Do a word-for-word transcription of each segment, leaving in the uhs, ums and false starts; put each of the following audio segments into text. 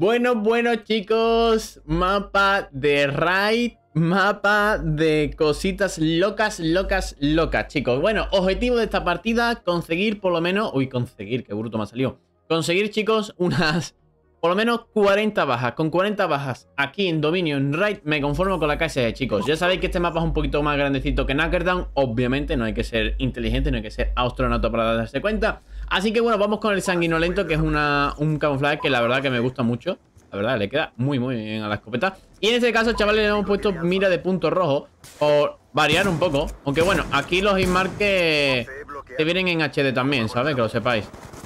Bueno, bueno, chicos, mapa de raid, mapa de cositas locas, locas, locas, chicos. Bueno, objetivo de esta partida, conseguir por lo menos... Uy, conseguir, qué bruto me ha salido. Conseguir, chicos, unas... por lo menos cuarenta bajas. Con cuarenta bajas aquí en dominio, en raid, me conformo con la K S, chicos. Ya sabéis que este mapa es un poquito más grandecito que Knackerdown. Obviamente no hay que ser inteligente, no hay que ser astronauta para darse cuenta. Así que bueno, vamos con el sanguinolento, que es una, un camuflaje que la verdad que me gusta mucho. La verdad, le queda muy muy bien a la escopeta. Y en este caso, chavales, le hemos puesto mira de punto rojo, por variar un poco. Aunque bueno, aquí los inmarques se vienen en H D también, ¿sabes? Que lo sepáis.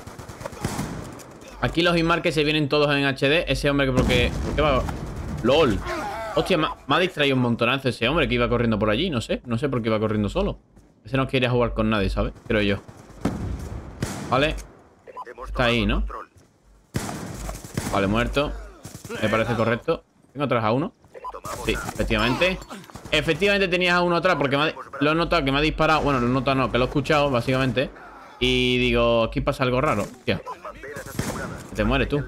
Aquí los inmarques se vienen todos en H D. Ese hombre que porque... ¿por qué va? ¡Lol! Hostia, me, me ha distraído un montonazo ese hombre que iba corriendo por allí. No sé, no sé por qué iba corriendo solo. Ese no quería jugar con nadie, ¿sabes? Creo yo. Vale. Está ahí, ¿no? Vale, muerto. Me parece correcto. ¿Tengo atrás a uno? Sí, efectivamente. Efectivamente tenías a uno atrás porque me ha, lo he notado que me ha disparado. Bueno, lo he notado no, que lo he escuchado, básicamente. Y digo, aquí pasa algo raro. Hostia. Te mueres tú.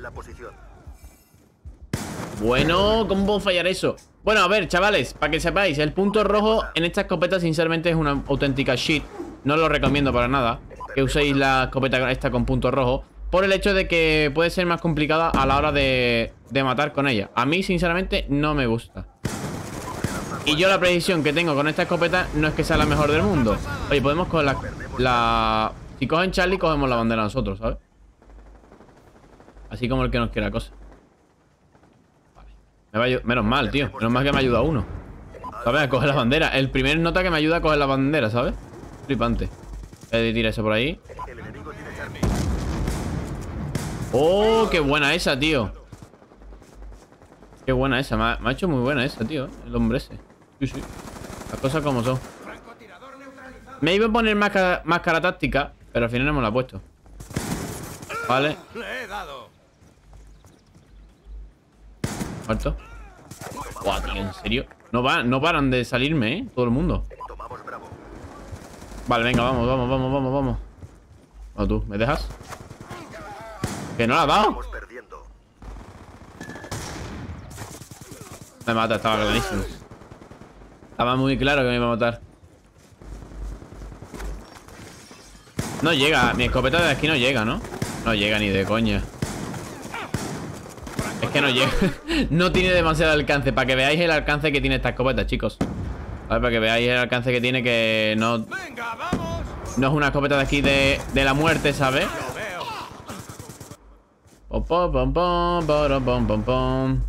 Bueno, ¿cómo puedo fallar eso? Bueno, a ver, chavales, para que sepáis, el punto rojo en esta escopeta sinceramente es una auténtica shit. No lo recomiendo para nada que uséis la escopeta esta con punto rojo, por el hecho de que puede ser más complicada a la hora de, de matar con ella. A mí sinceramente no me gusta. Y yo la precisión que tengo con esta escopeta no es que sea la mejor del mundo. Oye, podemos coger la... la... si cogen Charlie, cogemos la bandera nosotros, ¿sabes? Así como el que nos quiera cosa. Vale. Me va a menos mal, tío. Menos mal que me ayuda uno, ¿sabes? A coger la bandera. El primer nota que me ayuda a coger la bandera, ¿sabes? Flipante. He tira eso por ahí. Oh, qué buena esa, tío. Qué buena esa. Me ha, me ha hecho muy buena esa, tío. El hombre ese. Sí, sí. Las cosas como son. Me iba a poner máscara, máscara táctica, pero al final no me la he puesto. Vale. Muerto. Buah, tío, ¿en serio? No, va, no paran de salirme, ¿eh? Todo el mundo. Vale, venga, vamos, vamos, vamos, vamos, vamos. No, tú, ¿me dejas? ¿Que no la ha dado? Me mata, estaba clarísimo. Estaba muy claro que me iba a matar. No llega, mi escopeta de aquí no llega, ¿no? No llega ni de coña. Es que no llega. No tiene demasiado alcance. Para que veáis el alcance que tiene esta escopeta, chicos. A ver, para que veáis el alcance que tiene, que no... no es una escopeta de aquí de, de la muerte, ¿sabes? Pom, pom, pom, pom, pom, pom, pom, pom.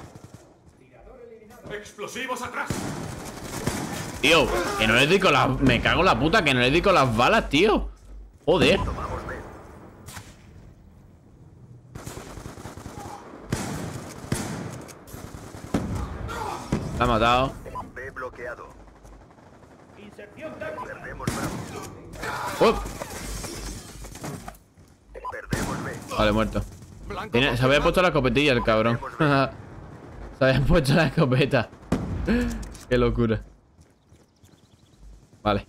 ¡Explosivos atrás! Tío, que no le doy con las... me cago en la puta, que no le doy con las balas, tío. Joder. La ha matado. ¡Oh! Vale, muerto. Tiene, se había puesto la escopetilla el cabrón. Se había puesto la escopeta. Qué locura. Vale.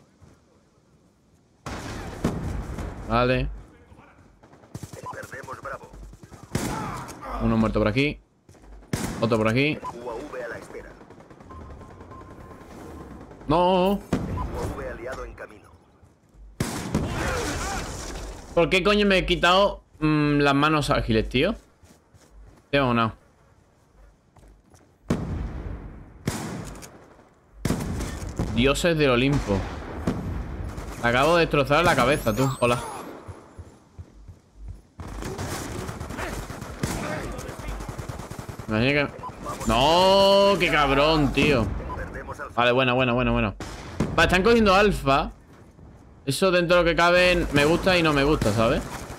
Vale. Uno muerto por aquí. Otro por aquí. No. ¿Por qué coño me he quitado mmm, las manos ágiles, tío? Tengo no. Dioses del Olimpo. Acabo de destrozar la cabeza, tú. Hola. Que... no, qué cabrón, tío. Vale, bueno, bueno, bueno, bueno. Vale, están cogiendo alfa. Eso dentro de lo que cabe me gusta y no me gusta, ¿sabes?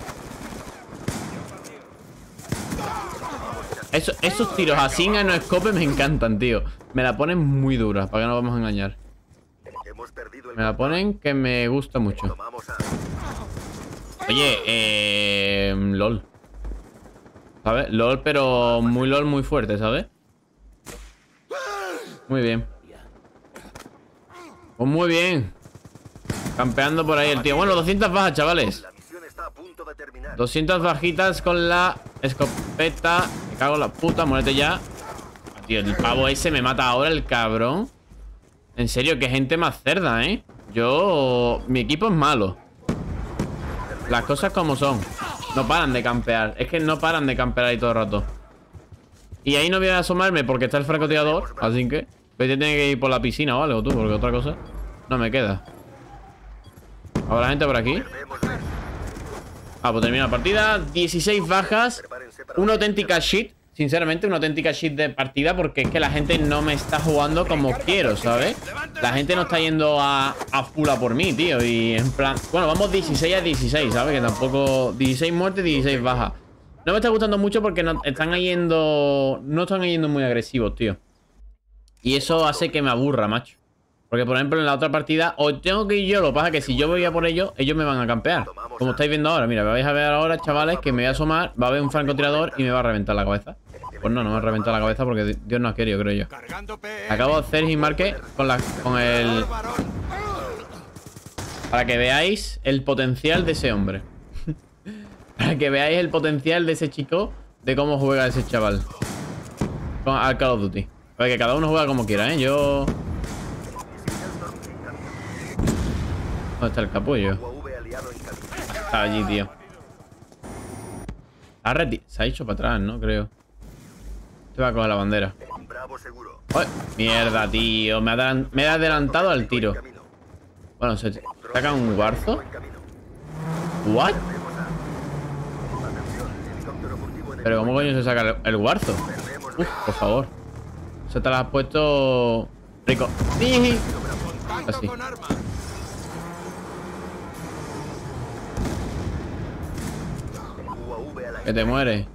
Eso, esos tiros así en no escope me encantan, tío. Me la ponen muy dura, para que no vamos a engañar. Me la ponen que me gusta mucho. Oye, eh... LOL. ¿Sabes? LOL, pero muy LOL, muy fuerte, ¿sabes? Muy bien. Pues muy bien. Campeando por ahí el tío. Bueno, doscientas bajas, chavales. doscientas bajitas con la escopeta Me cago en la puta, muérete ya. Tío, el pavo ese me mata ahora, el cabrón. En serio, qué gente más cerda, ¿eh? Yo... Mi equipo es malo. Las cosas como son. No paran de campear. Es que no paran de campear ahí todo el rato. Y ahí no voy a asomarme porque está el francotirador. Así que... Vete, tiene que ir por la piscina o algo tú, porque otra cosa no me queda. ¿Habrá gente por aquí? Ah, pues termina la partida. dieciséis bajas. Una auténtica shit. Sinceramente, una auténtica shit de partida. Porque es que la gente no me está jugando como quiero, ¿sabes? La gente no está yendo a, a full a por mí, tío. Y en plan... Bueno, vamos dieciséis a dieciséis, ¿sabes? Que tampoco... dieciséis muertes, dieciséis bajas. No me está gustando mucho porque no están yendo... No están yendo muy agresivos, tío. Y eso hace que me aburra, macho. Porque, por ejemplo, en la otra partida, o tengo que ir yo, lo que pasa es que si yo voy a por ellos, ellos me van a campear. Como estáis viendo ahora, mira, me vais a ver ahora, chavales, que me voy a asomar, va a haber un francotirador y me va a reventar la cabeza. Pues no, no me va a reventar la cabeza porque Dios no ha querido, creo yo. Acabo de hacer Hitmarque con, la, con el... Para que veáis el potencial de ese hombre. Para que veáis el potencial de ese chico, de cómo juega ese chaval. Con, al Call of Duty. A ver, que cada uno juega como quiera, ¿eh? Yo... ¿Dónde está el capullo? Está allí, tío. Se ha hecho para atrás, ¿no? Creo. Te va a coger la bandera. ¡Ay! Mierda, tío. Me, adelan... Me he adelantado al tiro. Bueno, se saca un guarzo. ¿What? Pero ¿cómo coño se saca el, el guarzo? Uf, por favor. Se te la has puesto... Rico. ¡Sí! Así. Que te mueres.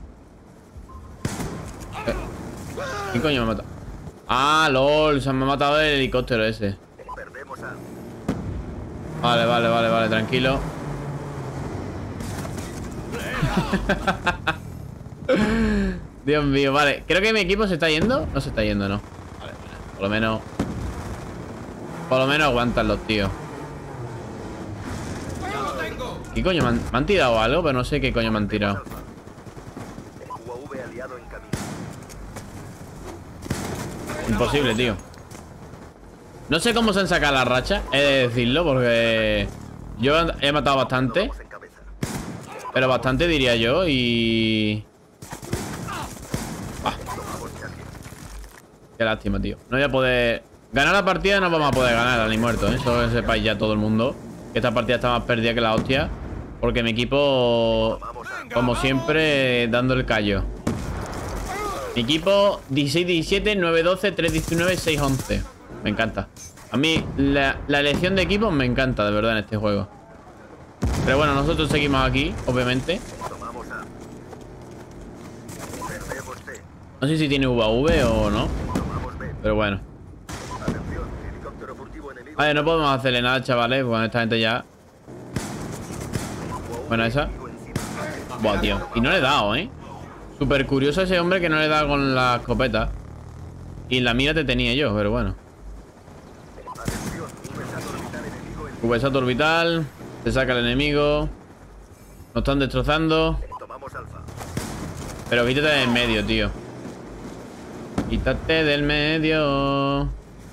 Eh. ¿Quién coño me ha matado? Ah, lol. Se me ha matado el helicóptero ese. Vale, vale, vale, vale. Tranquilo. Dios mío, vale. Creo que mi equipo se está yendo. No se está yendo, no. Vale, vale. Por lo menos... Por lo menos aguantan los tíos. ¿Qué coño? ¿Me han, me han tirado algo? Pero no sé qué coño me han tirado. Imposible, tío. No sé cómo se han sacado la racha, he de decirlo, porque yo he matado bastante. Pero bastante diría yo. Y... Ah. Qué lástima, tío. No voy a poder... Ganar la partida no vamos a poder ganar, ni muerto, ¿eh? Eso lo sepáis ya todo el mundo. Que esta partida está más perdida que la hostia. Porque mi equipo, como siempre, dando el callo. Mi equipo dieciséis diecisiete, nueve doce, tres diecinueve, seis once. Me encanta. A mí la, la elección de equipos me encanta, de verdad, en este juego. Pero bueno, nosotros seguimos aquí, obviamente. No sé si tiene U A V o no. Pero bueno. Vale, no podemos hacerle nada, chavales. Con esta gente ya. Bueno, esa. Buah, tío. Y no le he dado, ¿eh? Súper curioso ese hombre que no le he dado con la escopeta. Y la mira te tenía yo, pero bueno. Cubesato orbital. Se saca el enemigo. Nos están destrozando. Pero quítate del medio, tío. Quítate del medio.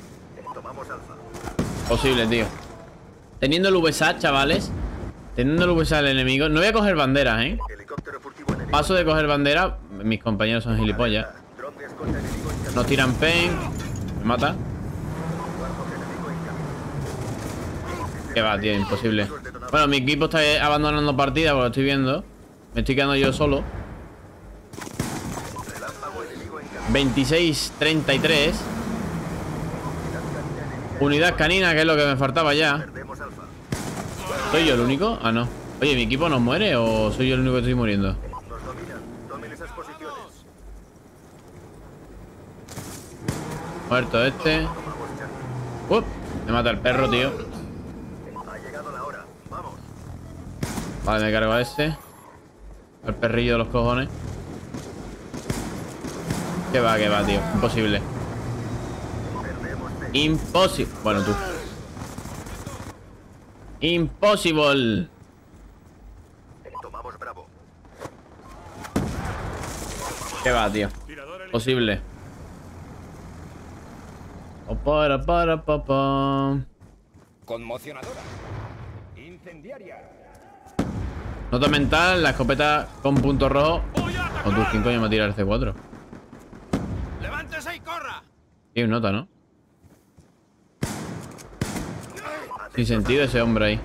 Posible, tío. Teniendo el V S A, chavales. Teniendo el V S A al enemigo. No voy a coger banderas, ¿eh? Paso de coger bandera. Mis compañeros son gilipollas. Nos tiran pen. Me mata. Que va, tío, imposible. Bueno, mi equipo está abandonando partida, porque lo estoy viendo. Me estoy quedando yo solo. veintiséis treinta y tres. Unidad canina, que es lo que me faltaba ya. ¿Soy yo el único? Ah, no. Oye, ¿mi equipo no muere o soy yo el único que estoy muriendo? Muerto este. Uh, me mata el perro, tío. Vale, me cargo a este. El perrillo de los cojones. Que va, que va, tío. Imposible. Imposible. Bueno, tú. Impossible. ¿Qué va, tío? Posible. O para, para, para, para. Conmocionadora. Incendiaria. Nota mental, la escopeta con punto rojo. O tú, ¿quién coño me tira el C cuatro? ¡Levántese y corra! Tiene nota, ¿no? Sin sentido ese hombre ahí.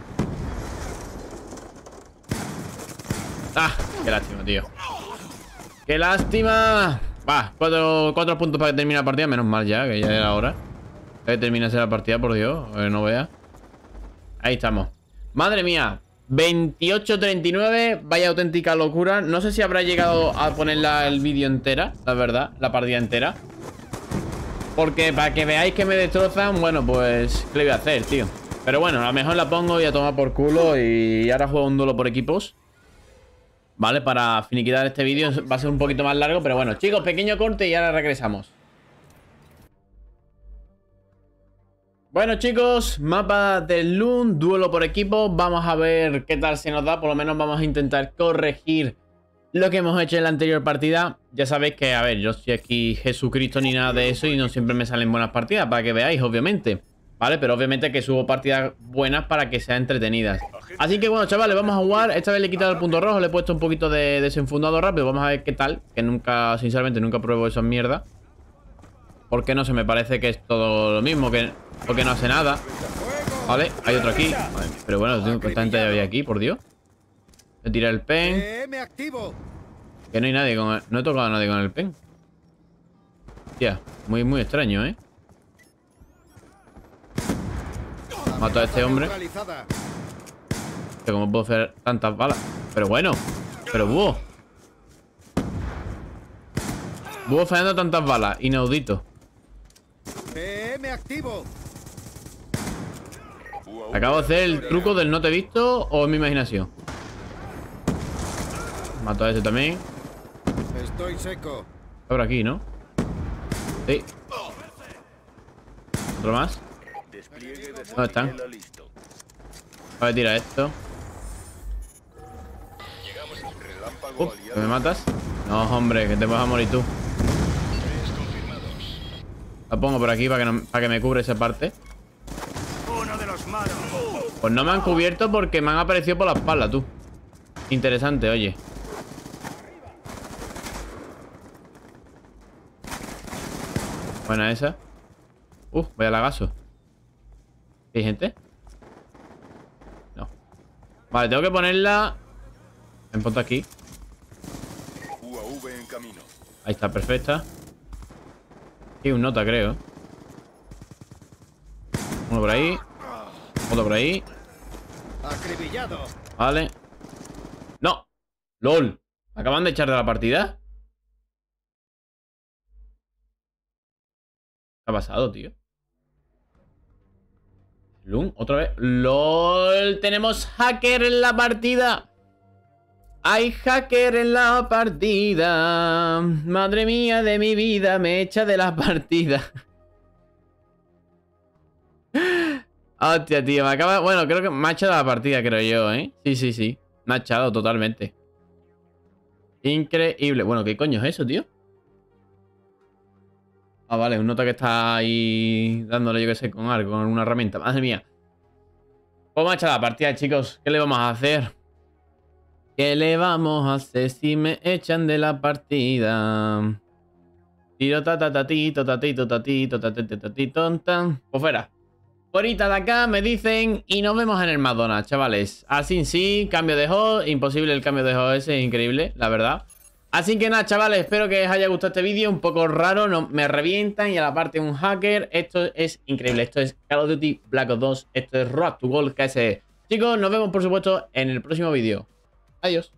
¡Ah! ¡Qué lástima, tío! ¡Qué lástima! Va, cuatro, cuatro puntos para que termine la partida. Menos mal ya, que ya era hora que terminase la partida, por Dios. A ver, no vea. Ahí estamos. Madre mía. veintiocho treinta y nueve. Vaya auténtica locura. No sé si habrá llegado a ponerla el vídeo entera, la verdad. La partida entera. Porque para que veáis que me destrozan, bueno, pues, ¿qué le voy a hacer, tío? Pero bueno, a lo mejor la pongo y a tomar por culo. Y ahora juego un duelo por equipos. Vale, para finiquitar este vídeo va a ser un poquito más largo. Pero bueno, chicos, pequeño corte y ahora regresamos. Bueno, chicos, mapa del Loon, duelo por equipo. Vamos a ver qué tal se nos da. Por lo menos vamos a intentar corregir lo que hemos hecho en la anterior partida. Ya sabéis que, a ver, yo soy aquí Jesucristo ni nada de eso y no siempre me salen buenas partidas, para que veáis, obviamente. ¿Vale? Pero obviamente que subo partidas buenas para que sean entretenidas. Así que bueno, chavales, vamos a jugar. Esta vez le he quitado el punto rojo, le he puesto un poquito de desenfundado rápido. Vamos a ver qué tal. Que nunca, sinceramente, nunca pruebo esas mierdas. Porque no sé, me parece que es todo lo mismo, que, porque no hace nada. Vale, hay otro aquí. Vale, pero bueno, tengo que gente ya había aquí, por Dios. Me tira el pen. Que no hay nadie con el... No he tocado a nadie con el pen. Tía, muy, muy extraño, ¿eh? Mato a este hombre. ¿Cómo puedo hacer tantas balas? Pero bueno. Pero búho. Búho fallando tantas balas. Inaudito. Acabo de hacer el truco del no te he visto o en mi imaginación. Mato a ese también. Estoy seco. Está por aquí, ¿no? Sí. Otro más. ¿Dónde están? A ver, tira esto. Uh, ¿que me matas? No, hombre, que te vas a morir tú. La pongo por aquí para que, no, para que me cubre esa parte. Pues no me han cubierto porque me han aparecido por la espalda, tú. Interesante, oye. Buena esa. Uh, vaya lagazo. ¿Hay gente? No. Vale, tengo que ponerla. En punto aquí. Ahí está, perfecta. Hay un nota, creo. Uno por ahí. Otro por ahí. Vale. ¡No! ¡Lol! ¿Me acaban de echar de la partida? ¿Qué ha pasado, tío? Loon, otra vez. ¡Lol! Tenemos hacker en la partida. Hay hacker en la partida. Madre mía de mi vida, me echa de la partida. Hostia, tío, me acaba... Bueno, creo que me ha echado de la partida, creo yo, ¿eh? Sí, sí, sí. Me ha echado totalmente. Increíble. Bueno, ¿qué coño es eso, tío? Ah, vale, un nota que está ahí dándole, yo que sé, con algo, con una herramienta. Madre mía. Pues me ha echado la partida, chicos. ¿Qué le vamos a hacer? ¿Qué le vamos a hacer si me echan de la partida? Tiro ta ta ta tito ta tito ta tito ta ta ta tito tan. Pues fuera. Fuerita de acá me dicen y nos vemos en el McDonald's, chavales. Así sí, cambio de host. Imposible el cambio de host ese, es increíble, la verdad. Así que nada, chavales, espero que os haya gustado este vídeo. Un poco raro, no, me revientan y a la parte un hacker. Esto es increíble, esto es Call of Duty Black Ops dos. Esto es Road to Gold K S E. Chicos, nos vemos por supuesto en el próximo vídeo. Adiós.